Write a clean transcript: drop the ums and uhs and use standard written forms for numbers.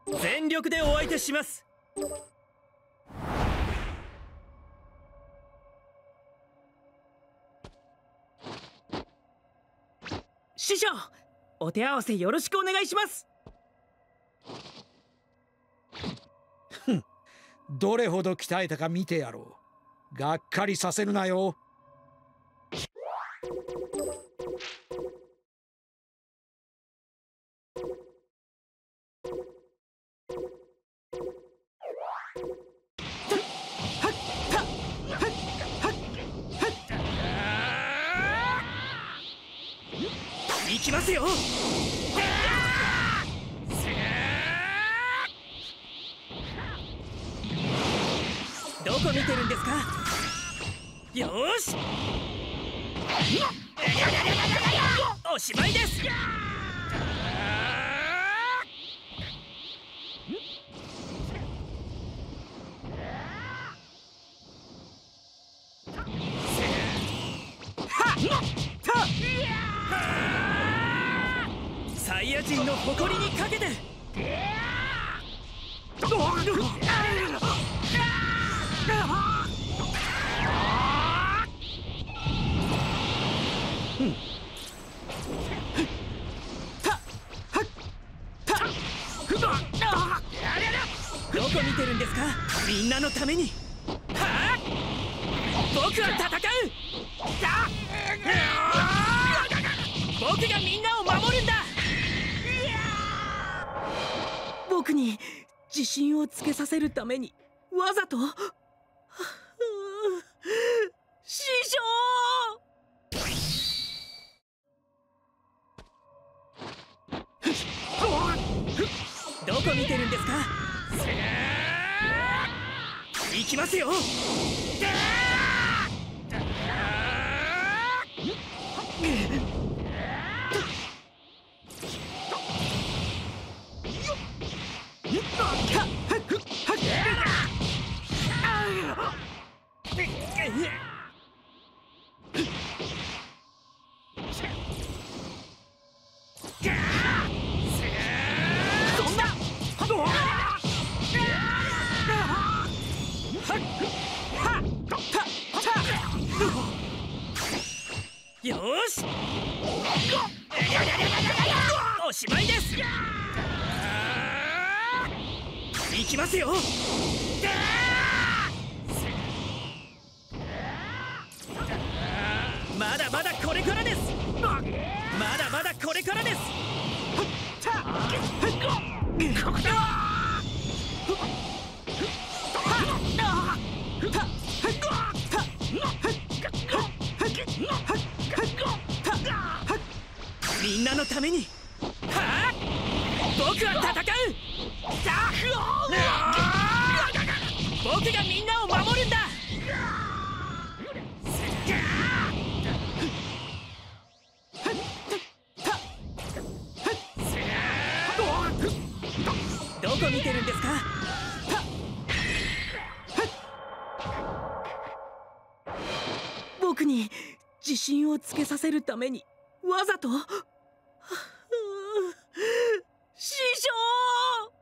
全力でお相手します。師匠、お手合わせよろしくお願いします。 どれほど鍛えたか見てやろう。がっかりさせるなよ。 行きますよ。どこ見てるんですか。よーし、おしまいです。サイヤ人の誇りにかけて。どこ見てるんですか。みんなのために。僕は戦う。僕がみんなを守るんだ。僕に自信をつけさせるためにわざと。師匠、どこ見てるんですか。行きますよ。よーし、おしまいです。行きますよ。まだまだこれからです。まだまだこれからです。みんなのために。僕は戦う。僕がみんなを守るんだ。どこ見てるんですか。僕に自信をつけさせるためにわざと。師匠。